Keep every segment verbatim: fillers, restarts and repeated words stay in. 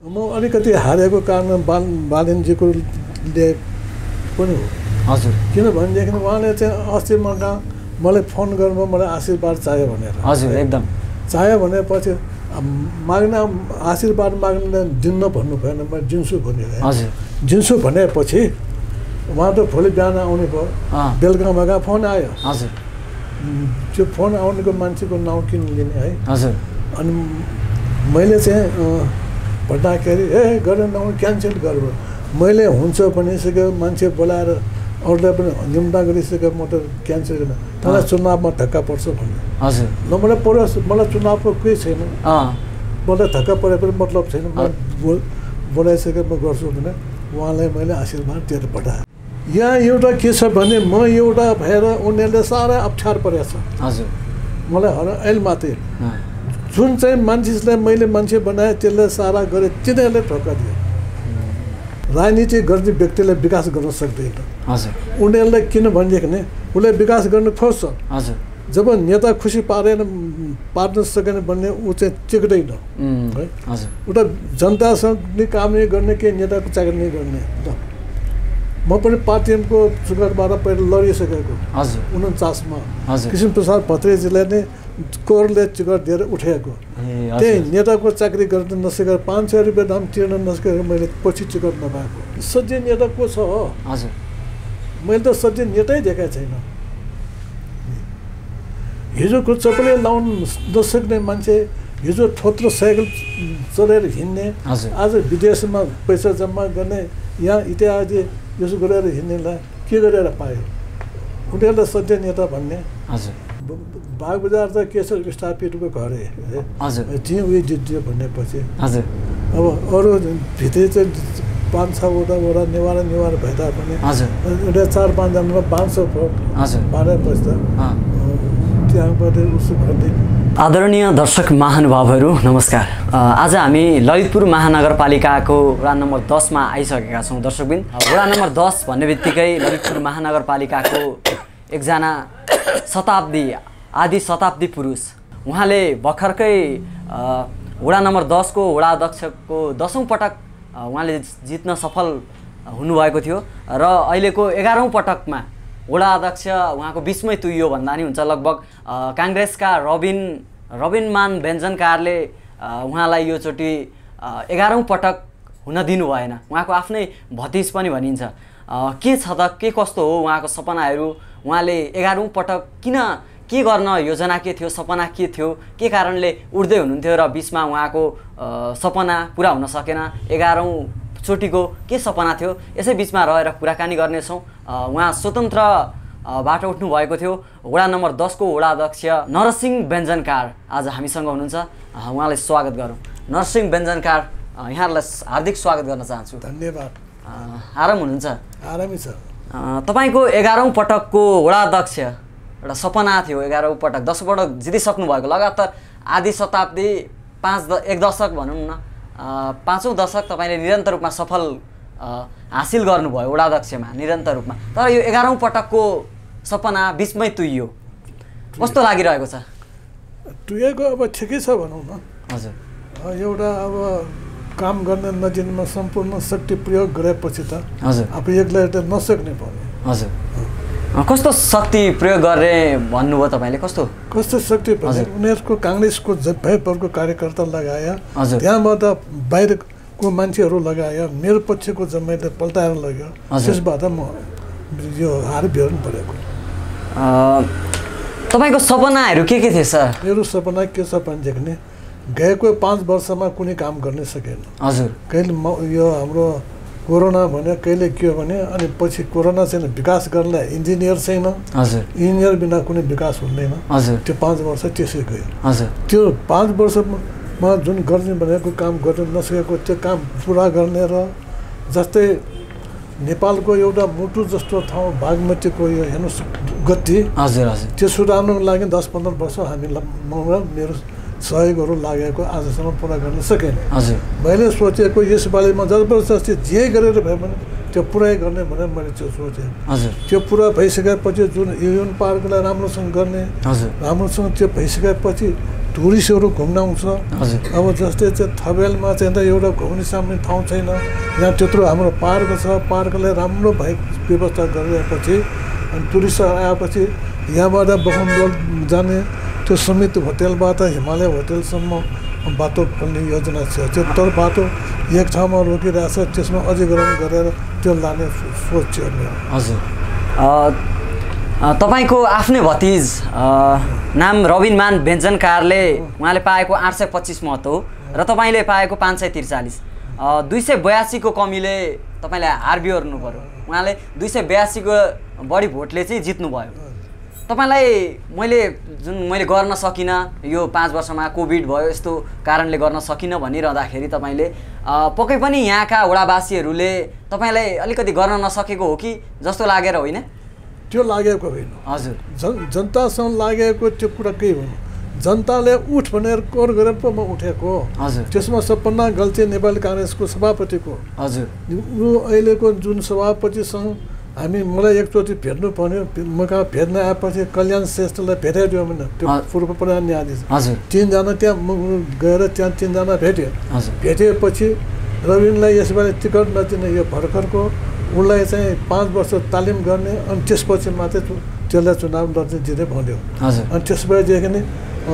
म अलिकति हारेको कारण बाल बालेनजीको ले पनि हो हजुर किनभनेदेखि उहाँले चाहिँ अस्ति मगा मलाई फोन गर्नुभयो मलाई आशीर्वाद चाहियो भनेर हजुर एकदम चाहियो भनेपछि माग्न आशीर्वाद माग्न दिन्न भन्नु भएन म दिन्छु भने हजुर दिन्छु भनेपछि उहाँ त भोलि बिहान आउने भयो बेलुका मगा फोन आयो हजुर त्यो फोन आउनेको मान्छेको नाउँ किन लिने है हजुर अनि मैले चाहिँ भन्दाखेरि ए गरेर नआउनु क्यान्सल गर्यो मैले हुन्छ भनिसक्यो मान्छे बोलाएर अरूलाई पनि निम्ता गरिसक्यो म त क्यान्सल गर्न तँलाई चुनावमा धक्का पर्छ भन्ने हजुर ल मलाई पर्यो मलाई चुनावको केही छैन मलाई धक्का परे पनि मतलब छैन म बोलाइसकेर म गर्छु भने उहाँलाई मैले आशीर्वाद दिएर पठाएँ यहाँ एउटा के छ भने म एउटा भएर उनीहरूले साह्रै अप्ठ्यारो परेको छ हजुर मलाई हर अहिले मात्रै जुन चाहिँ मान्छेलाई मैले मान्छे बनाएँ त्यसलाई सारा गरेँ तिनीहरूले धोका दियो राजनीति गर्ने व्यक्तिलाई विकास गर्न सक्दैन हजुर उनीहरूलाई किनभनेदेखि नि उसले विकास गर्न खोज्छ हजुर जब नेता खुसी पारेन पार्न सकेन भन्ने ऊ चाहिँ टिक्दैन है हजुर उता जनतासँग काम नै गर्ने के नेताको चाकरी नै गर्ने म पनि पार्टीको चुनावबाट पहिला लडिसकेको हजुर उन्चासमा हजुर कृष्ण प्रसाद भत्रेजीलाई नै कोरले टिकट दिएर उठाएको त्यही नेताको चाकरी गर्न नसकेर पाँच सय रुपियाँ दाम तिर्न नसकेर मैले पछि टिकट नपाएको सजिलो नेता को छ हो हजुर मैले त सजिलो नेतै देखाएको छैन हिजोको चप्पलले लाउन नसक्ने मान्छे हिजो थोत्रो साइकल चलाएर हिँड्ने आज विदेशमा पैसा जम्मा गर्ने यहाँ इत्यादि यसो गरेर हिँड्नेलाई के गरेर पायो उनीहरूलाई सत्य नेता भन्ने हजुर बाग बजार त के छ स्थापितको घर हजुर त्यहीँ उयो जित्यो भनेपछि हजुर अब अरू भित्रै चाहिँ पाँच छवटा वटा नेवार नेवार भए तापनि एउटा चार पाँचजनामा पाँच सौ फुट पारेपछि त त्यहाँबाट उसो गर्दै आदरणीय दर्शक महानुभावहरू नमस्कार आज हामी ललितपुर महानगरपालिकाको वडा नम्बर दसमा आइसकेका छौँ दर्शकबिन वडा नम्बर दस भन्ने बित्तिकै ललितपुर महानगरपालिकाको एकजना शताब्दी आदि शताब्दी पुरुष उहाँले भर्खरकै वडा नम्बर दसको वडा अध्यक्षको दसौँ पटक उहाँले जित्न सफल हुनुभएको थियो र अहिलेको एघारौँ पटकमा वडा अध्यक्ष उहाँको बिचमै तुइयो भन्दा नि हुन्छ लगभग काङ्ग्रेसका रबिन रबिनमान व्यञ्जनकारले उहाँलाई योचोटि एघारौँ पटक हुन दिनु भएन उहाँको आफ्नै भतिज पनि भनिन्छ के छ त के कस्तो हो उहाँको सपनाहरू उहाँले एघारौँ पटक किन के गर्न योजना के थियो सपना के थियो के कारणले उड्दै हुनुहुन्थ्यो र बिचमा उहाँको सपना पुरा हुन सकेन एघारौँ चोटिको के सपना थियो यसै बिचमा रहेर कुराकानी गर्नेछौँ उहाँ स्वतन्त्र बाट उठ्नु भएको थियो वडा नम्बर दसको वडा अध्यक्ष नरसिंह व्यञ्जनकार आज हामीसँग हुनुहुन्छ उहाँलाई स्वागत गरौँ नरसिंह व्यञ्जनकार यहाँहरूलाई हार्दिक स्वागत गर्न चाहन्छु धन्यवाद आराम हुनुहुन्छ आरामै छ तपाईँको एघारौँ पटकको वडा अध्यक्ष एउटा सपना थियो एघारौँ पटक दस पटक जितिसक्नु भएको लगातार आधी शताब्दी पाँच द एक दशक भनौँ न पाँचौँ दशक तपाईँले निरन्तर रूपमा सफल हासिल गर्नुभयो वडा अध्यक्षमा निरन्तर रूपमा तर यो एघारौँ पटकको सपना बिचमै तुइयो कस्तो लागिरहेको छ तुइएको अब ठिकै छ भनौँ न हजुर एउटा अब काम गर्न नदिनुमा सम्पूर्ण शक्ति प्रयोग गरेपछि त हजुर अब एक्लै त नसक्ने भयो हजुर कस्तो शक्ति प्रयोग गर्ने भन्नुभयो तपाईँले कस्तो कस्तो शक्ति उनीहरूको काङ्ग्रेसको भयपरको कार्यकर्ता लगायो त्यहाँबाट बाहिरको मान्छेहरू लगायो मेरो पक्षको जम्मैले पल्टाएर लग्यो त्यसबाट म यो हार बिहोर्नु परेको तपाईँको सपनाहरू के के थिए सर मेरो सपना के छ भनेदेखि नि गएको पाँच वर्षमा कुनै काम गर्न सकेन हजुर कहिले यो हाम्रो कोरोना भन्यो कहिले के हो भने अनि पछि कोरोना छैन विकास गर्नलाई इन्जिनियर छैन हजुर इन्जिनियर बिना कुनै विकास हुँदैन हजुर त्यो पाँच वर्ष त्यसै गयो हजुर त्यो पाँच वर्षमा जुन गर्ने भनेको काम गर्न नसकेको त्यो काम पुरा गर्ने र जस्तै नेपालको एउटा मुटु जस्तो ठाउँ बागमतीको यो हेर्नुहोस् गति हजुर हजुर त्यो सुधार्नको लागि दस पन्ध्र वर्ष हामीलाई मेरो सहयोगहरू लागेको आजसम्म पुरा गर्न सकेन हजुर मैले सोचेको यसपालि म जबरजस्ती जे गरेर भए पनि त्यो पुरै गर्ने भनेर मैले त्यो सोचेँ हजुर त्यो पुरा भइसकेपछि जुन युनियन पार्कलाई राम्रोसँग गर्ने हजुर राम्रोसँग त्यो भइसकेपछि टुरिस्टहरू घुम्न आउँछ। अब जस्तै चाहिँ थबेलमा चाहिँ एउटा घुम्ने साम्ने ठाउँ छैन, यहाँ त्यत्रो हाम्रो पार्क छ, पार्कलाई राम्रो भए व्यवस्था गरिरहेपछि अनि टुरिस्टहरू आएपछि यहाँबाट बखमडोल जाने त्यो समित होटेलबाट हिमालय होटेलसम्म बाटो खोल्ने योजना छ। त्यो तर बाटो एक ठाउँमा रोकिरहेछ, त्यसमा अझीकरण गरेर त्यो लाने सोच छ मेरो। हजुर, तपाईँको आफ्नै भतिज नाम रबिन मान व्यञ्जनकारले उहाँले पाएको आठ सय पच्चिस मत हो र तपाईँले पाएको पाँच सय त्रिचालिस, दुई सय बयासीको कमीले तपाईँलाई हार बिहोर्नु पर्यो। उहाँले दुई सय बयासीको बढी भोटले चाहिँ जित्नुभयो। तपाईँलाई मैले जुन मैले गर्न सकिनँ, यो पाँच वर्षमा कोभिड भयो यस्तो कारणले गर्न सकिनँ भनिरहँदाखेरि तपाईँले पक्कै पनि यहाँका वडावासीहरूले तपाईँलाई अलिकति गर्न नसकेको हो कि जस्तो लागेर होइन? त्यो लागेको होइन। हजुर, जन जनतासँग लागेको त्यो कुरा केही हुनु, जनताले उठ भनेर कर गरेर पो म उठेको। हजुर, त्यसमा सपना गल्ती नेपाली काङ्ग्रेसको सभापतिको। हजुर, ऊ अहिलेको जुन सभापतिसँग हामी मलाई एकचोटि भेट्नु पर्यो, म कहाँ भेट्न आएपछि कल्याण श्रेष्ठलाई भेटाइदियो भने त्यो पूर्व प्रधान न्यायाधीश। हजुर, तिनजना त्यहाँ गएर त्यहाँ तिनजना भेट्यो। भेटेपछि रविनलाई यसपालि टिकट नदिने, यो भर्खरको उसलाई चाहिँ पाँच वर्ष तालिम गर्ने अनि त्यसपछि मात्रै त्यसलाई चुनाव लड्ने दिने भन्यो। अनि त्यसबादेखि नै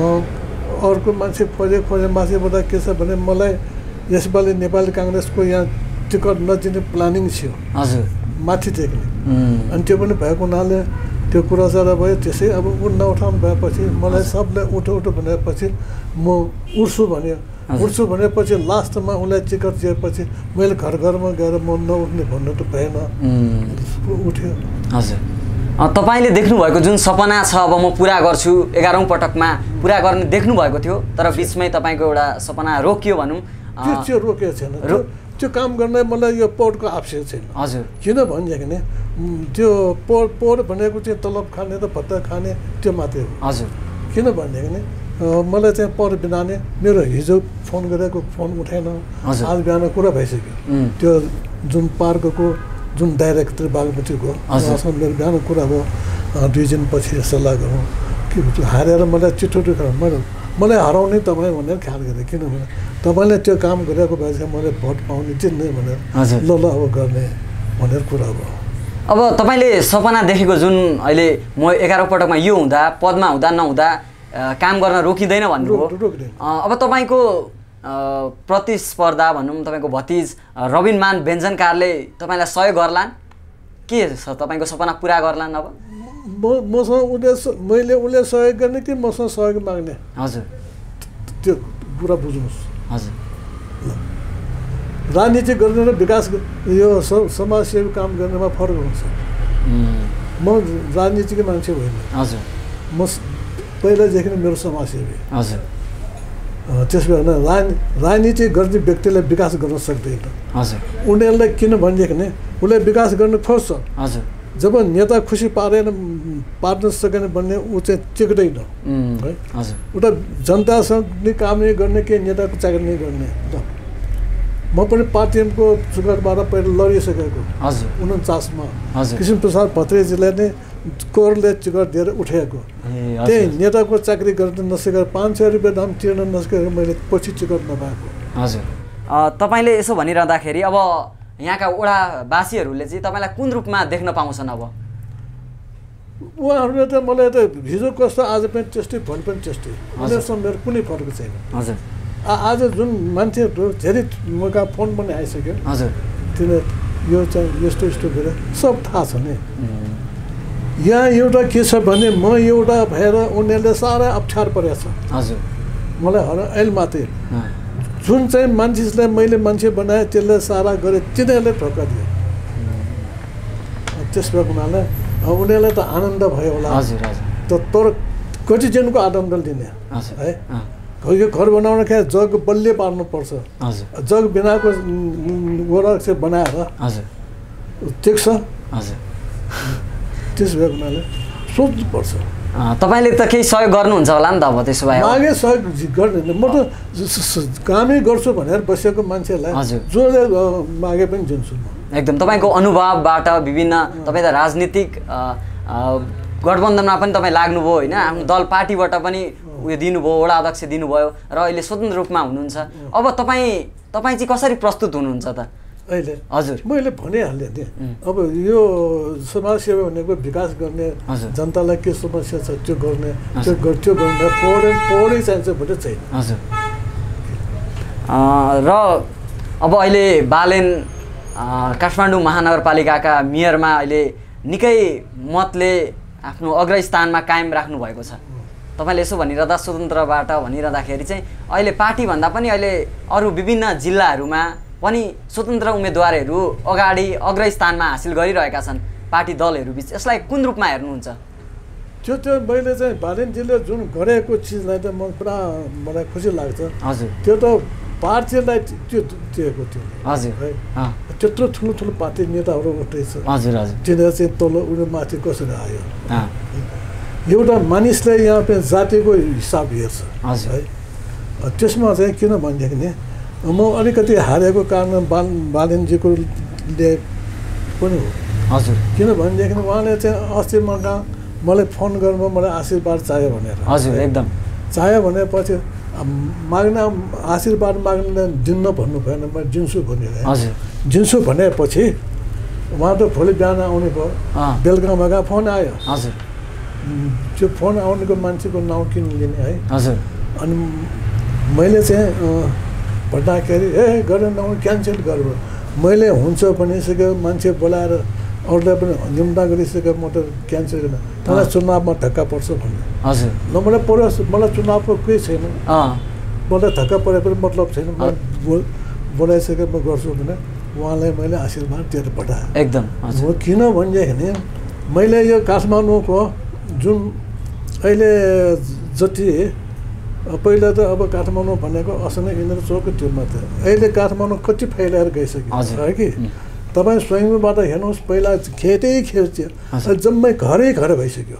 अर्को मान्छे खोजे खोजे माथिबाट के छ भने मलाई यसपालि नेपाली काङ्ग्रेसको यहाँ टिकट नदिने प्लानिङ थियो। हजुर, माथिदेखि अनि त्यो पनि भएको हुनाले त्यो कुरा जरा भयो। त्यसै अब उ नउठाउनु भएपछि मलाई सबले उठो उठो भनेपछि म उठ्छु भन्यो। उठ्छु भनेपछि लास्टमा उसलाई टिकट दिएपछि मैले घर घरमा गएर म नउठ्ने भन्नु त भएन, उठ्यो। हजुर, तपाईँले देख्नुभएको जुन सपना छ अब म पुरा गर्छु एघारौँ पटकमा पुरा गर्ने देख्नुभएको थियो, तर बिचमै तपाईँको एउटा सपना रोकियो भनौँ। त्यो चाहिँ रोकेको छैन, त्यो काम गर्ने मलाई यो पौडको आवश्यक छैन। हजुर, किन भनेदेखि त्यो पौड पौड भनेको चाहिँ तलब खाने र भत्ता खाने त्यो मात्रै हो। हजुर, किन भनेदेखि मलाई चाहिँ पौड बिना नै मेरो हिजो फोन गरेको फोन उठाएन, आज बिहान कुरा भइसक्यो। त्यो जुन पार्कको जुन डाइरेक्टर बागमतीको उहाँसँग मेरो बिहान कुरा भयो, दुई दिनपछि सल्लाह गरौँ कि हारेर मलाई चिठो मैले मलाई हराउने तपाईँ भनेर ख्याल गरेँ। किनभने तपाईँले त्यो काम गरेको भएपछि मैले भोट पाउने जित्ने भनेर ल ल अब गर्ने भनेर कुरा भयो। अब तपाईँले सपना देखेको जुन अहिले म एघारौँ पटकमा यो हुँदा पदमा हुँदा नहुँदा काम गर्न रोकिँदैन भन्नुभयो। अब तपाईँको प्रतिस्पर्धा भनौँ तपाईँको भतिज रबिन मान व्यञ्जनकारले तपाईँलाई सहयोग गर्लान् के छ? तपाईँको सपना पुरा गर्लान्? अब म मसँग उसले मैले उसले सहयोग गर्ने कि मसँग सहयोग माग्ने? हजुर, त्यो कुरा बुझ्नुहोस्। हजुर, राजनीति गर्ने र विकास यो समाजसेवी काम गर्नेमा फरक हुन्छ। म राजनीतिकै मान्छे होइन। हजुर, म पहिलादेखि नै मेरो समाजसेवी। हजुर, त्यस भएर राज राजनीति गर्ने व्यक्तिलाई विकास गर्न सक्दैन। हजुर, उनीहरूलाई किन भनेदेखि नै उसलाई विकास गर्न खोज्छ। हजुर, जब नेता खुसी पारेन पार्न सकेन भन्ने ऊ चाहिँ टिक्दैन है। हजुर, उता जनतासँग नै काम नै गर्ने कि नेताको चाकरी नै गर्ने। म पनि पार्टीको चुनावबाट पहिला लडिसकेको। हजुर, उन्चासमा हजुर, किसिम प्रसाद भत्रेजीलाई नै कोरले टिकट दिएर उठाएको। त्यही नेताको चाकरी गर्न नसकेर पाँच सय रुपियाँ दाम तिर्न नसकेर मैले पछि टिकट नपाएको। हजुर, तपाईँले यसो भनिरहँदाखेरि अब यहाँका वडावासीहरूले चाहिँ तपाईँलाई कुन रूपमा देख्न पाउँछन्? अब उहाँहरूले त मलाई त हिजो कस्तो आज पनि त्यस्तै भोलि पनि त्यस्तै, उनीहरूसँग मेरो कुनै फरक छैन। हजुर, आज जुन मान्छेहरू धेरै म कहाँ फोन पनि आइसक्यो। हजुर, तिनीहरू यो चाहिँ यस्तो यस्तो गरेर सब थाहा छ नि। यहाँ एउटा के छ भने म एउटा भएर उनीहरूले साह्रै अप्ठ्यारो परेको छ। हजुर, मलाई हर अहिले मात्रै जुन चाहिँ मान्छेलाई मैले मान्छे बनाएँ त्यसलाई सारा गरेँ, तिनीहरूले धोका दियो। त्यस भएको हुनाले उनीहरूलाई त आनन्द भयो होला। हजुर, हजुर, तर कति दिनको आनन्द लिने है? यो घर बनाउन क्या जग बलियो पार्नुपर्छ। हजुर, जग बिनाको गोरा चाहिँ बनाएर हजुर ठिक छ। हजुर, त्यस भएको हुनाले सोच्नुपर्छ। तपाईँले त केही सहयोग गर्नुहुन्छ होला नि त? अब त्यसो भए मागे सहयोग गर्दैन, म त कामै गर्छु भनेर बसेको मान्छेलाई जसले मागे पनि दिन्छु म। एकदम तपाईँको अनुभवबाट विभिन्न तपाईँ त राजनीतिक गठबन्धनमा पनि तपाईँ लाग्नुभयो होइन, आफ्नो दल पार्टीबाट पनि उयो दिनुभयो, वडा अध्यक्ष दिनुभयो र अहिले स्वतन्त्र रूपमा हुनुहुन्छ। अब तपाईँ तपाईँ चाहिँ कसरी प्रस्तुत हुनुहुन्छ त अहिले? हजुर, मैले भनिहालेँ नि, अब यो समाजसेवा भनेको विकास गर्ने, जनतालाई के समस्या छ त्यो गर्ने, त्यो त्यो गर्ने पढे पढै चाहिन्छ भन्ने छैन। हजुर, र अब अहिले बालेन काठमाडौँ महानगरपालिकाका मेयरमा अहिले निकै मतले आफ्नो अग्रस्थानमा कायम राख्नु भएको छ। तपाईँले यसो भनिरहँदा स्वतन्त्रबाट भनिरहँदाखेरि चाहिँ अहिले पार्टीभन्दा पनि अहिले अरू विभिन्न जिल्लाहरूमा पनि स्वतन्त्र उम्मेदवारहरू अगाडि अग्रस्थानमा हासिल गरिरहेका छन् पार्टी दलहरू बिच। यसलाई कुन रूपमा हेर्नुहुन्छ? त्यो त्यो मैले चाहिँ बालेनजीले जुन गरेको चिजलाई त म पुरा मलाई खुसी लाग्छ। हजुर, त्यो त पार्टीलाई त्यो दिएको थियो। हजुर, है त्यत्रो ठुलो ठुलो पार्टी नेताहरू उठ्दैछ। हजुर हजुर, तिनीहरू चाहिँ तल उयो माथि कसरी आयो? एउटा मानिसले यहाँ पनि जातिको हिसाब हेर्छ है। त्यसमा चाहिँ किन भनेदेखि नि म अलिकति हारेको कारण बाल बालेनजीको ले पनि हो। हजुर, किनभनेदेखि उहाँले चाहिँ अस्ति मगा मलाई फोन गर्नु मलाई आशीर्वाद चाहियो भनेर। हजुर, एकदम चाहियो भनेपछि माग्न आशीर्वाद माग्न दिन्न भन्नु भएन, मैले दिन्छु भनेर। हजुर, दिन्छु भनेपछि उहाँ त भोलि बिहान आउने भयो, बेलुका मगा फोन आयो। हजुर, त्यो फोन आउनेको मान्छेको नाउँ किन लिने है? हजुर, अनि मैले चाहिँ भन्दाखेरि ए गरेर नाउँ क्यान्सल गर्नु। मैले हुन्छ भनिसक्यो, मान्छे बोलाएर अरूलाई पनि निम्ता गरिसक्यो, म त क्यान्सल गर्न तँलाई चुनावमा धक्का पर्छ भन्ने। हजुर, ल मलाई पर्यो, मलाई चुनावको केही छैन, मलाई धक्का परे पनि मतलब छैन, म बोलाइसक्यो म गर्छु भने उहाँलाई मैले आशीर्वाद दिएर पठाएँ। एकदम हो, किन भनेदेखि मैले यो काठमाडौँको जुन अहिले जति पहिला त अब काठमाडौँ भनेको असनै इन्द्र चौक त्यो मात्रै, अहिले काठमाडौँ कति फैलाएर गइसक्यो है कि? तपाईँ स्वयंबाट हेर्नुहोस्, पहिला खेतै खेत थियो, जम्मै घरै घर भइसक्यो।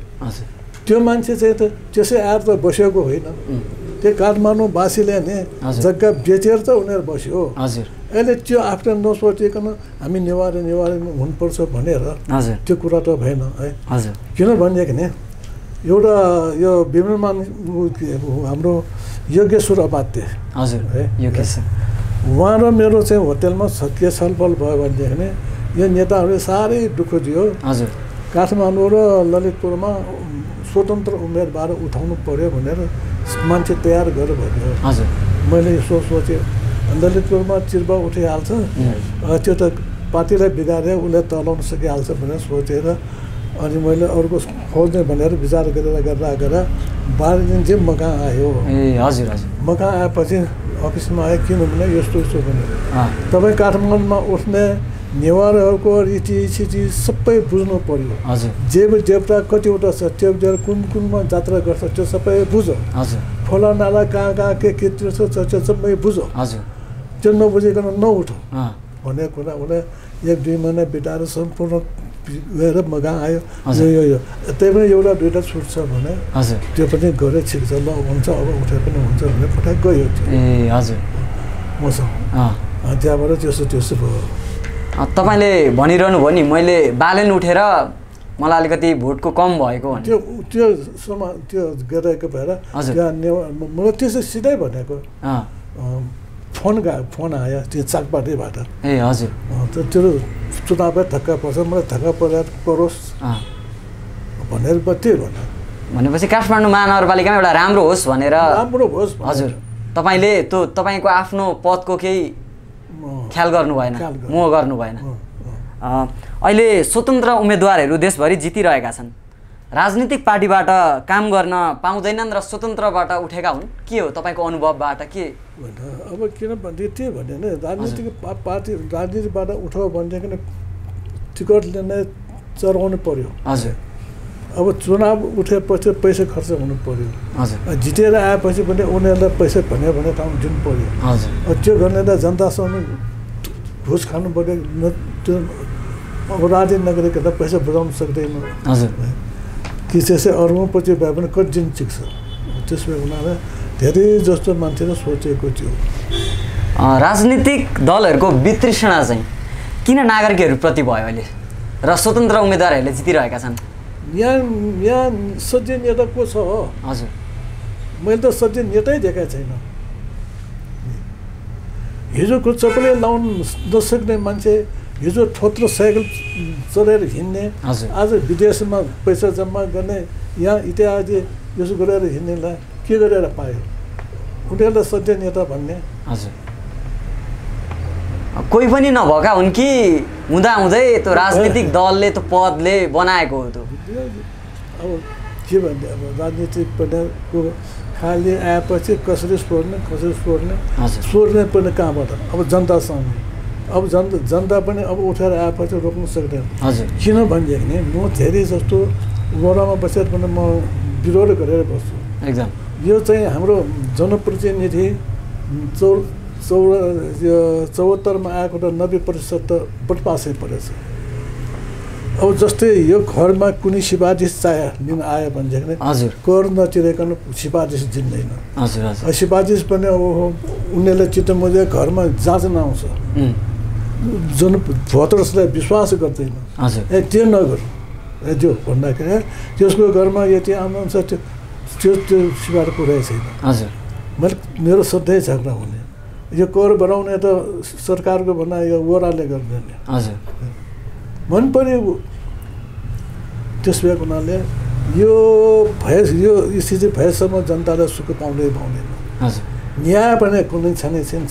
त्यो मान्छे चाहिँ त त्यसै आएर त बसेको होइन, त्यो काठमाडौँवासीले नै जग्गा बेचेर त उनीहरू बस्यो। अहिले त्यो आफ्नो नसोचिकन हामी निवारण निवारण हुनुपर्छ भनेर त्यो कुरा त भएन है। किनभनेदेखि नि एउटा यो विमान हाम्रो योगेश्वर अपाध्य हजुर है, योगेश्वर उहाँ र मेरो चाहिँ होटेलमा के छलफल भयो भनेदेखि यो नेताहरूले साह्रै दुःख दियो। हजुर, काठमाडौँ र ललितपुरमा स्वतन्त्र उम्मेदवार उठाउनु पर्यो भनेर मान्छे तयार गरेर भन्यो। हजुर, मैले यसो सोचेँ ललितपुरमा चिर्बा उठिहाल्छ, त्यो त पार्टीलाई बिगारेर उसले तलाउन सकिहाल्छ भनेर सोचेर अनि मैले अर्को खोज्ने भनेर विचार गरेर गरेर गरेर बाह्र दिन चाहिँ म कहाँ आयो। ए हजुर हजुर, म कहाँ आएपछि अफिसमा आएँ, किनभने यस्तो यस्तो भनेर तपाईँ काठमाडौँमा उठ्ने नेवारहरूको रीतिसिति सबै बुझ्नु पर्यो। हजुर, देव देवता कतिवटा छ, त्यो देव कुन कुनमा जात्रा गर्छ त्यो सबै बुझ। हजुर, खोला नाला कहाँ कहाँ के के छ त्यो सबै बुझ। हजुर, त्यो नबुझिकन नउठ भन्ने कुरा उसले एक दुई महिना बिताएर सम्पूर्ण गएर म कहाँ आयो। यो यो त्यही पनि एउटा दुइटा छुट छ भने हजुर त्यो पनि गरे छिक्छ, ल हुन्छ अब उठे पनि हुन्छ भने पठाइ गयो। ए हजुर, मसँग त्यहाँबाट त्यसो त्यसो भयो। तपाईँले भनिरहनु भयो नि मैले बालेन उठेर मलाई अलिकति भोटको कम भएको भने त्यो त्यो समा त्यो गरेको भएर त्यहाँ मलाई त्यसो सिधै भनेको फोन गयो, फोन आयो त्यो चाकपाटीबाट। ए हजुर, त्यो चुनावमा धक्का पर्छ, मलाई धक्का परेर परोस् भनेर त्यही भन्यो। भनेपछि काठमाडौँ महानगरपालिकामा एउटा राम्रो होस् भनेर। राम्रो होस् हजुर, तपाईँले त्यो तपाईँको आफ्नो पदको केही ख्याल गर्नु भएन, मोह गर्नु भएन। अहिले स्वतन्त्र उम्मेदवारहरू देशभरि जितिरहेका छन्, राजनीतिक पार्टीबाट काम गर्न पाउँदैनन् र स्वतन्त्रबाट उठेका हुन्। के हो तपाईँको अनुभवबाट के? अब किन भन्दै त्यही भने नि राजनीतिक पार्टी राजनीतिबाट उठाउ भनेदेखि टिकट लिने चढाउनु पर्यो। हजुर, अब चुनाव उठेपछि पैसा खर्च हुनु पर्यो। हजुर, जितेर आएपछि पनि उनीहरूलाई पैसा भन्यो भने ठाउँ दिनु पर्यो। हजुर, त्यो गर्ने त जनतासँग घुस खानु पर्यो, त्यो अब राजनीति नगरेको त पैसा बुझाउनु सक्दैन। हजुर, कि त्यसै अरूमा पछि भए पनि कति दिन चिक्छ, त्यसमा उनीहरूलाई धेरै जस्तो मान्छेले सोचेको थियो। राजनीतिक दलहरूको वितृष्णा चाहिँ किन नागरिकहरूप्रति भयो अहिले र स्वतन्त्र उम्मेदवारहरूले जितिरहेका छन्? यहाँ यहाँ सज्जै नेता को छ? हजुर, मैले त सधैँ नेटै देखाएको छैन। हिजोको चप्पलै लाउनु नसक्ने मान्छे, हिजो थोत्रो साइकल चलाएर हिँड्ने, आज विदेशमा पैसा जम्मा गर्ने, यहाँ इत्यादि यसो गरेर हिँड्नेलाई के गरेर पायो? उनीहरूलाई सत्य नेता भन्ने। हजुर, कोही पनि नभएका हुन् कि हुँदाहुँदै त्यो राजनीतिक दलले त्यो पदले बनाएको हो? त्यो अब के भन्ने, अब राजनीतिक पदको खाली आएपछि कसरी छोड्ने कसरी छोड्ने छोड्ने पनि कहाँबाट? अब जनतासँग, अब जनता जनता पनि अब उठेर आएपछि रोक्नु सक्दैन। किन भनेदेखि नि म धेरै जस्तो वडामा बसेर पनि म विरोध गरेर बस्छु। एकदम यो चाहिँ हाम्रो जनप्रतिनिधि चौ चौ चौहत्तरमा आएको त नब्बे प्रतिशत त बटपासै परेछ। अब जस्तै यो घरमा कुनै सिफारिस चाहे लिन आयो भनेदेखि हजुर कर नतिरेकन सिफारिस दिँदैन। हजुर हजुर सिफारिस पनि अब उनीहरूले चित्त मुझे घरमा जाँच्न आउँछ, जन भोटर्सलाई विश्वास गर्दैन। ए त्यो नगर ए त्यो भन्दाखेरि त्यसको घरमा यति आउनुहुन्छ त्यो त्यो त्यो सिफारिस पुरै छैन। हजुर मैले मेरो सधैँ झगडा हुने, यो कर बढाउने त सरकारको भन्दा यो वडाले गर्दैन। हजुर मन पऱ्यो त्यस भएको हुनाले यो भए यो स्थिति भएसम्म जनतालाई सुख पाउँदै पाउँदैन। हजुर न्याय पनि कुनै छैन छ,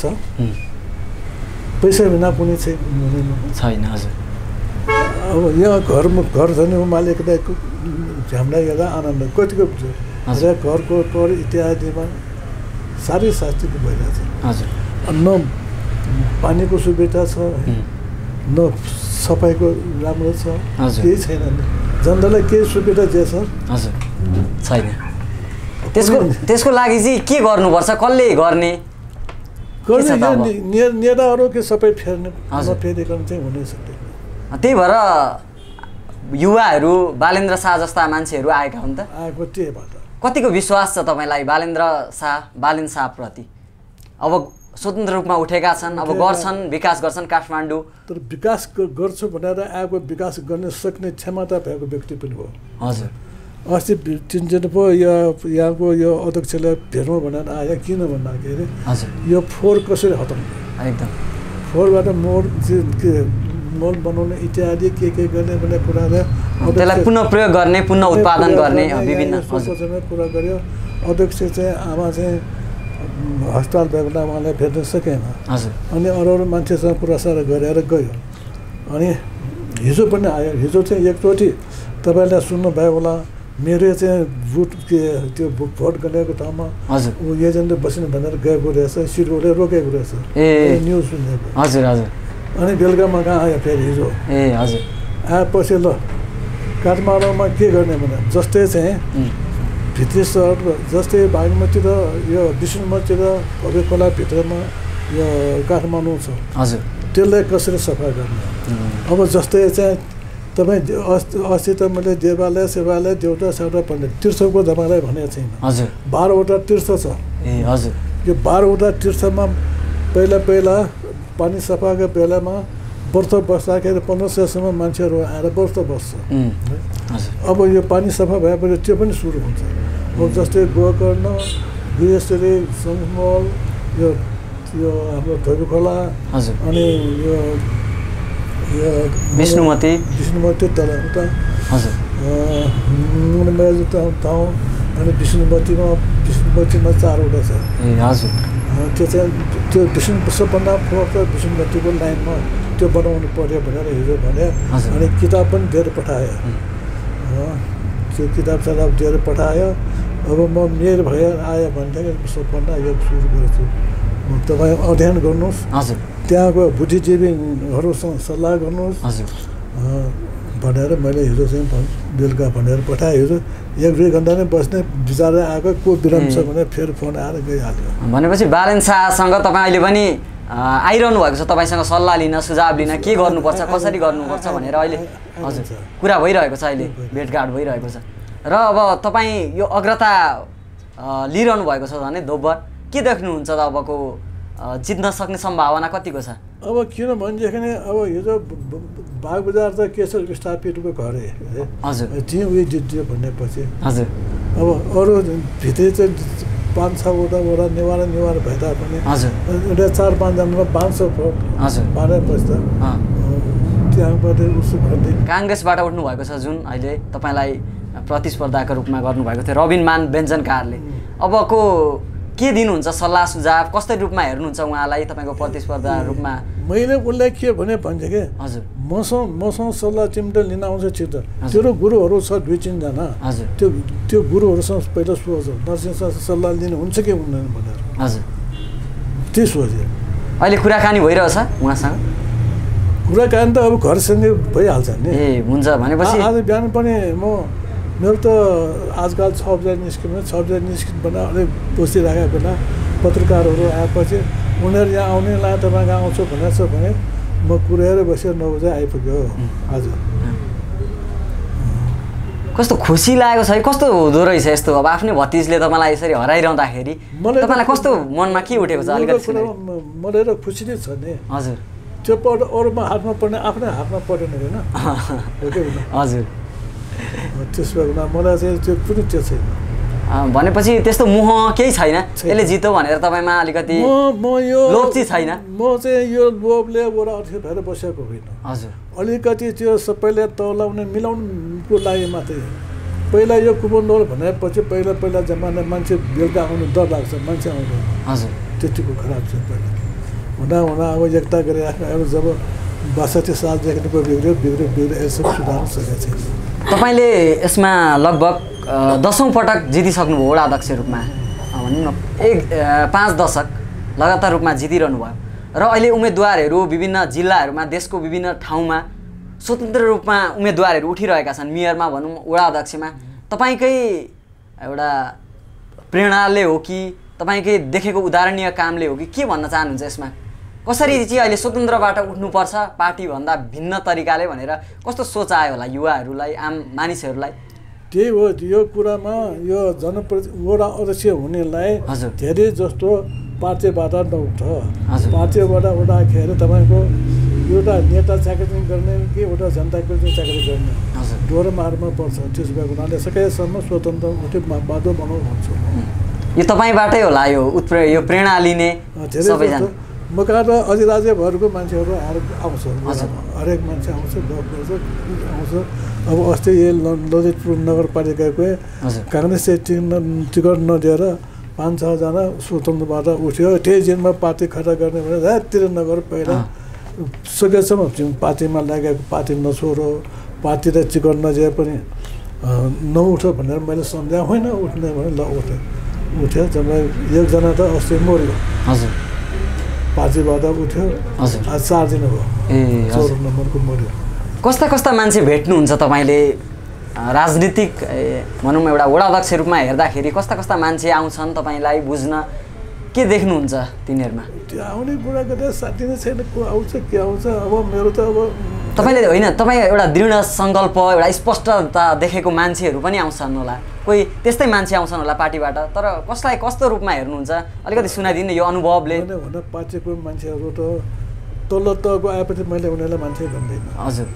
पैसा बिना कुनै चाहिँ हुँदैन छैन। हजुर अब यहाँ घरमा घर झन् मालिकलाई हामीलाई हेर्दा आनन्द कतिको घरको कर इत्यादिमा साह्रै शास्ति भइरहेछ। हजुर न पानीको सुविधा छ, न सफाइको राम्रो छ, केही छैन। जनतालाई केही सुविधा जे छ हजुर छैन। त्यसको त्यसको लागि चाहिँ के गर्नुपर्छ? कसले गर्ने? गर्ने नेताहरू के सबै फेर्ने, नफेरिकन चाहिँ हुनै सक्दैन। त्यही भएर युवाहरू बालेन्द्र शाह जस्ता मान्छेहरू आएका हुन् त? आएको त्यही भएर कतिको विश्वास छ तपाईँलाई बालेन्द्र शाह बालेन शाहप्रति? अब स्वतन्त्र रूपमा उठेका छन्, अब गर्छन्, विकास गर्छन् काठमाडौँ। तर विकास गर्छु भनेर आएको विकास गर्न सक्ने क्षमता भएको व्यक्ति पनि हो। हजुर अस्ति तिनजना पो यो यहाँको यो अध्यक्षलाई भेटौँ भनेर आयो। किन भन्दाखेरि हजुर यो फोहोर कसरी हटाउने, एकदम फोहोरबाट मोड के मोल बनाउने इत्यादि के के गर्ने भन्ने कुराले त्यसलाई पुनः प्रयोग गर्ने, पुनः उत्पादन गर्ने विभिन्न कुरा गर्यो। अध्यक्ष चाहिँ आमा चाहिँ अस्पताल भएको बेला उहाँलाई भेट्न सकेन। अनि अरू अरू मान्छेसँग कुरासार गरेर गयो। अनि हिजो पनि आयो। हिजो चाहिँ एकचोटि तपाईँलाई सुन्नुभयो होला, मेरो चाहिँ बुट के त्यो भोट गनेको ठाउँमा ऊ एजेन्टले बस्नु भनेर गएको रहेछ, सिटकोले रोकेको रहेछ, न्युज सुनेको। हजुर हजुर अनि बेलुकामा कहाँ आयो फेरि हिजो? ए हजुर आएपछि ल काठमाडौँमा के गर्ने भने जस्तै चाहिँ भित्री सहर जस्तै बागमती र यो विष्णुमती र भव्य खोलाभित्रमा यो काठमाडौँ छ। हजुर त्यसलाई कसरी सफा गर्ने? अब जस्तै चाहिँ तपाईँ अस्ति अस्ति त मैले देवालय सेवालय देउता सेउता भन्ने तीर्थको तपाईँलाई भनेको छैन। हजुर बाह्रवटा तीर्थ छ। ए हजुर यो बाह्रवटा तीर्थमा पहिला पहिला पानी सफाको बेलामा व्रत बस्दाखेरि पन्ध्र सयसम्म मान्छेहरू आएर व्रत बस्छ। अब यो पानी सफा भएपछि त्यो पनि सुरु हुन्छ। अब जस्तै गोकर्ण, गुहेश्वरी, सङ्गमल, यो यो हाम्रो धोबी खोला, अनि यो यो विष्णुमती विष्णुमती तल उता हजुर ठाउँ, अनि विष्णुमतीमा विष्णुमतीमा चारवटा छ। ए हजुर त्यो चाहिँ त्यो विष्णु सबभन्दा फोहोर त विष्णुमतीको लाइनमा त्यो बनाउनु पर्यो भनेर हिजो भने। अनि किताब पनि दिएर पठायो, त्यो किताब सताब दिएर पठायो। अब म मेरो भएर आयो भनेदेखि सबभन्दा यो सुरु गर्छु, तपाईँ अध्ययन गर्नुहोस्, हजुर त्यहाँको बुद्धिजीवीहरूसँग सल्लाह गर्नुहोस् भनेर मैले हिजो चाहिँ बेलुका भनेर पठाएँ। हिजो एक दुई घन्टा नै बस्ने विचार आएको, को बिराम छ भने फेरि फोन आएर गइहाल्यो। भनेपछि बालेन शाहसँग तपाईँ अहिले पनि आइरहनु भएको छ, तपाईँसँग सल्लाह लिन, सुझाव लिन, के गर्नुपर्छ, कसरी गर्नुपर्छ भनेर अहिले हजुर कुरा भइरहेको छ, अहिले भेटघाट भइरहेको छ। र अब तपाईँ यो अग्रता लिइरहनु भएको छ भने दोब्बर के देख्नुहुन्छ त? अबको जित्न सक्ने सम्भावना कतिको छ? अब किन भनेदेखि अब हिजो बाग बजार त केशर विस्थापितको घर हजुर त्यहीँ उयो जित्यो भनेपछि हजुर अब अरू भित्री चाहिँ पाँच छवटा वडा नेवार नेवार भए तापनि एउटा चार पाँचजनामा बाँड्छ भोट बाँडेपछि त त्यहाँबाट उसो भन्दै काङ्ग्रेसबाट उठ्नु भएको छ जुन अहिले तपाईँलाई प्रतिस्पर्धाको रूपमा गर्नुभएको थियो रबिन मान व्यञ्जनकारले अबको के दिनुहुन्छ सल्लाह सुझाव कस्तो रूपमा हेर्नुहुन्छ उहाँलाई तपाईँको प्रतिस्पर्धा रूपमा मैले उसलाई के भने भन्छ कि हजुर मसँग मसँग सल्लाह चिम्टा लिन आउँछ ठिक त तेरो गुरुहरू छ दुई तिनजना हजुर त्यो त्यो गुरुहरूसँग पहिला सोच नरसिंह सल्लाह लिनु हुन्छ कि हुँदैन भनेर हजुर त्यो सोचे अहिले कुराकानी भइरहेछ उहाँसँग कुराकानी त अब घरसँगै भइहाल्छ नि ए हुन्छ भनेपछि आज बिहान पनि म मेरो त आजकल छ बजे निस्किनु छ बजे निस्किनु बेला अलिक बसिरहेको बेला पत्रकारहरू आएपछि उनीहरू यहाँ आउने ला तपाईँको आउँछु भनेको छ भने म कुरेर बसेर नौ बजे आइपुग्यो आज कस्तो खुसी लागेको छ है कस्तो हुँदो रहेछ यस्तो अब आफ्नै भतिजले तपाईँलाई यसरी हराइरहँदाखेरि तपाईँलाई कस्तो मनमा के उठेको छ अलिकति मलाई त खुसी नै छ नि हजुर त्यो पढ अरूमा हातमा पर्ने आफ्नै हातमा परेन होइन हजुर त्यसो भए मलाई चाहिँ त्यो कुनै त्यो छैन भनेपछि त्यस्तो मोह केही छैन यसले जित्यो भनेर तपाईँमा अलिकति म म यो लोभ चाहिँ छैन म चाहिँ यो लोभले वडा अध्यक्ष भएर बसेको होइन हजुर अलिकति त्यो सबैले तौलाउने मिलाउनुको लागि मात्रै पहिला यो कुपनदौड भनेपछि पहिला पहिला जमाना मान्छे बेलुका आउनु डर लाग्छ मान्छे आउँदैन हजुर त्यतिको खराब छ पहिला हुँदा हुँदा अब एकता गरिराख्नु अब जब बासठी सालदेखिको बिग्रियो बिग्रियो बिग्रियो यसो सुधार्नु सकेको छैन तपाईँले यसमा लगभग दसौँ पटक जितिसक्नुभयो वडा अध्यक्ष रूपमा भनौँ न एक पाँच दशक लगातार रूपमा जितिरहनु भयो र अहिले उम्मेदवारहरू विभिन्न जिल्लाहरूमा देशको विभिन्न ठाउँमा स्वतन्त्र रूपमा उम्मेदवारहरू उठिरहेका छन् मेयरमा भनौँ वडा अध्यक्षमा तपाईँकै एउटा प्रेरणाले हो कि तपाईँकै देखेको उदाहरणीय कामले हो कि के भन्न चाहनुहुन्छ यसमा कसरी चाहिँ अहिले स्वतन्त्रबाट उठ्नुपर्छ पार्टीभन्दा भिन्न तरिकाले भनेर कस्तो सोच आयो होला युवाहरूलाई आम मानिसहरूलाई त्यही हो यो कुरामा यो जनप्रति वडा अध्यक्ष हुनेलाई धेरै जस्तो पार्टीबाट नउठ पार्टीबाट उठाखेरि तपाईँको एउटा नेता चाकरी गर्ने कि एउटा जनताको चाकरी गर्ने डोर मारमा पर्छ त्यसो भएको हुनाले सकेसम्म स्वतन्त्र उठे बाटो बनाउनु भन्छु यो तपाईँबाटै होला यो उत्प्रे यो प्रेरणा लिने सबैजना म कहाँ त अधिराज्यभरको मान्छेहरू आएर आउँछ हरेक मान्छे आउँछ गफ गर्छ आउँछ अब अस्ति यही ललितपुर नगरपालिकाको काङ्ग्रेस टिकट नदिएर पाँच छजना स्वतन्त्रबाट उठ्यो त्यही दिनमा पार्टी खडा गर्ने भने राततिर नगर पहिला सकेसम्म पार्टीमा लागेको पार्टी नछोडो पार्टीलाई टिकट नदिए पनि नउठ भनेर मैले सम्झाएँ होइन उठ्ने भने ल उठ्यो उठ्यो जब एकजना त अस्ति मऱ्यो हजुर पार्टीबाट उठ्यो आज चार दिन भयो ए चौध नम्बरको मऱ्यो कस्ता कस्ता मान्छे भेट्नुहुन्छ तपाईँले राजनीतिक भनौँ एउटा वडा अध्यक्ष रूपमा हेर्दाखेरि कस्ता कस्ता मान्छे आउँछन् तपाईँलाई बुझ्न के देख्नुहुन्छ तिनीहरूमा त्यो आउने बुढाको साथी नै छैन को आउँछ के आउँछ अब मेरो त अब तपाईँले होइन तपाईँ एउटा दृढ सङ्कल्प एउटा स्पष्टता देखेको मान्छेहरू पनि आउँछन् होला कोही त्यस्तै मान्छे आउँछन् होला पार्टीबाट तर कसलाई कस्तो रूपमा हेर्नुहुन्छ अलिकति सुनाइदिनु यो अनुभवले हुन पार्टीको मान्छेहरू त तल्लो तहको आएपछि मैले उनीहरूलाई मान्छे भन्दैन हजुर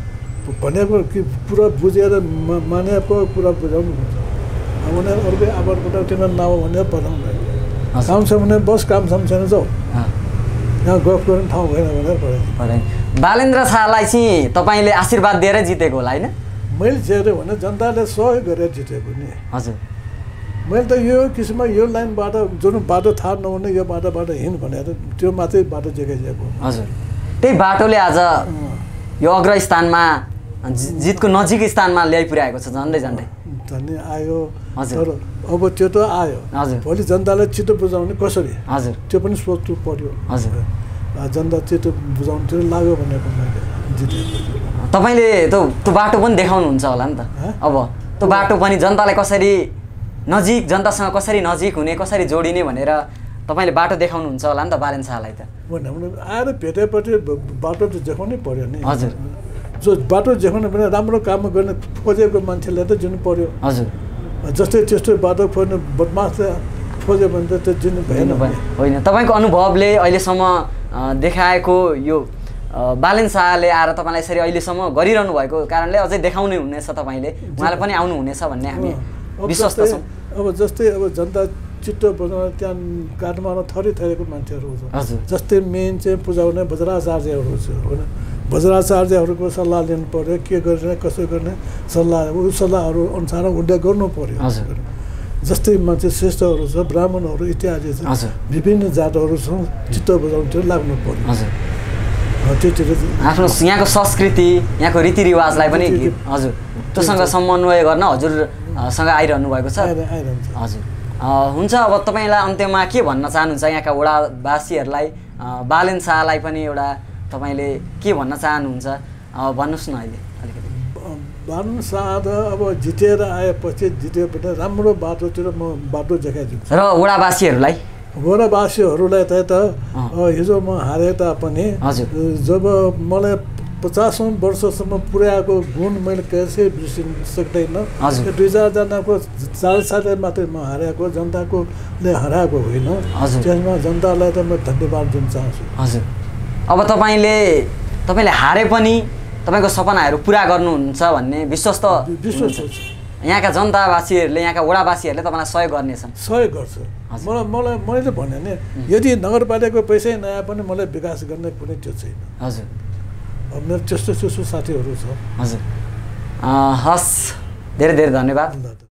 भनेको कि पुरा बुझेर मानेको कुरा बुझाउनु हुन्छ उनीहरू अर्कै आवाजबाट तिनीहरू नआऊ भनेर पठाउँदैन काम छ भने बस काम छ छैन जाऊ यहाँ गफ गर्ने ठाउँ भएन भनेर पठाइदिनु बालेन्द्र शाहलाई चाहिँ तपाईँले आशीर्वाद दिएरै जितेको होला होइन मैले जितेँ भने जनताले सहयोग गरेर जितेको नि हजुर मैले त यो किसिममा यो लाइनबाट जुन बाटो थाहा नहुने यो बाटोबाट हिँड भनेर त्यो मात्रै बाटो देखाइदिएको हजुर त्यही बाटोले आज यो अग्र स्थानमा जितको नजिक स्थानमा ल्याइ पुर्याएको छ झन्डै झन्डै झन्डै आयो हजुर अब त्यो त आयो हजुर भोलि जनतालाई चित्त बुझाउने कसरी हजुर त्यो पनि सोच्नु पर्यो हजुर जनता चित्त बुझाउनु त्यो लाग्यो भनेको मैले जितेको तपाईँले त त्यो बाटो पनि देखाउनुहुन्छ होला नि त अब त्यो बाटो पनि जनतालाई कसरी नजिक जनतासँग कसरी नजिक हुने कसरी जोडिने भनेर तपाईँले बाटो देखाउनुहुन्छ होला नि त बालेन्द्र शाहलाई त आएर भेटेपछि बाटो त देखाउनै पर्यो नि हजुर जो बाटो देखाउनु भने राम्रो काम गर्ने खोजेको मान्छेलाई त दिनु पर्यो हजुर जस्तै त्यस्तो बाटो खोज्ने बदमासले खोज्यो भने त त्यो दिनु भएन होइन तपाईँको अनुभवले अहिलेसम्म देखाएको यो बालेन्द्र शाहले आएर तपाईँलाई यसरी अहिलेसम्म गरिरहनु भएको कारणले अझै देखाउने हुनेछ तपाईँले उहाँलाई पनि आउनु हुनेछ भन्ने हामी विश्वस्त छौँ अब जस्तै अब जनता चित्त बुझाउने त्यहाँ काठमाडौँ थरी थरीको मान्छेहरू हजुर छ जस्तै मेन चाहिँ पुजाउने बज्राचार्यहरू छ होइन बज्राचार्यहरूको सल्लाह लिनु पर्यो के गर्ने कसो गर्ने सल्लाह ऊ सल्लाहहरू अनुसार उल्लेख गर्नु पर्यो जस्तै मान्छे श्रेष्ठहरू छ ब्राह्मणहरू इत्यादि छ विभिन्न जातहरू छन् चित्त बुझाउनु लाग्नु पर्यो आफ्नो यहाँको संस्कृति यहाँको रीतिरिवाजलाई पनि हजुर त्योसँग समन्वय गर्न हजुरसँग आइरहनु भएको छ हजुर हुन्छ। अब तपाईँलाई अन्त्यमा के भन्न चाहनुहुन्छ यहाँका वडावासीहरूलाई बालेन शाहलाई पनि एउटा तपाईँले के भन्न चाहनुहुन्छ भन्नुहोस् न अहिले अलिकति। बालेन शाह त अब जितेर आएपछि जितेपछि राम्रो बाटोतिर म बाटो देखाइदिन्छु र वडावासीहरूलाई वडावासीहरूलाई त त हिजो म हारे तापनि जब मलाई पचासौँ वर्षसम्म पुर्याएको गुण मैले कसै बिर्सिन सक्दैन। दुई चारजनाको चाल साथै मात्रै म हारेको जनताकोले हराएको होइन त्यसमा जनतालाई त म धन्यवाद दिन चाहन्छु। हजुर अब तपाईँले तपाईँले हारे पनि तपाईँको सपनाहरू पुरा गर्नुहुन्छ भन्ने विश्वास त विश्वास छ। यहाँका जनतावासीहरूले यहाँका वडावासीहरूले तपाईँलाई सहयोग गर्नेछन् सहयोग गर्छ। मलाई मलाई मैले भने नि यदि नगरपालिकाको पैसै नआए पनि मलाई विकास गर्ने कुनै त्यो छैन। हजुर मेरो त्यस्तो त्यस्तो साथीहरू छ। हजुर हस् धेरै धेरै धन्यवाद।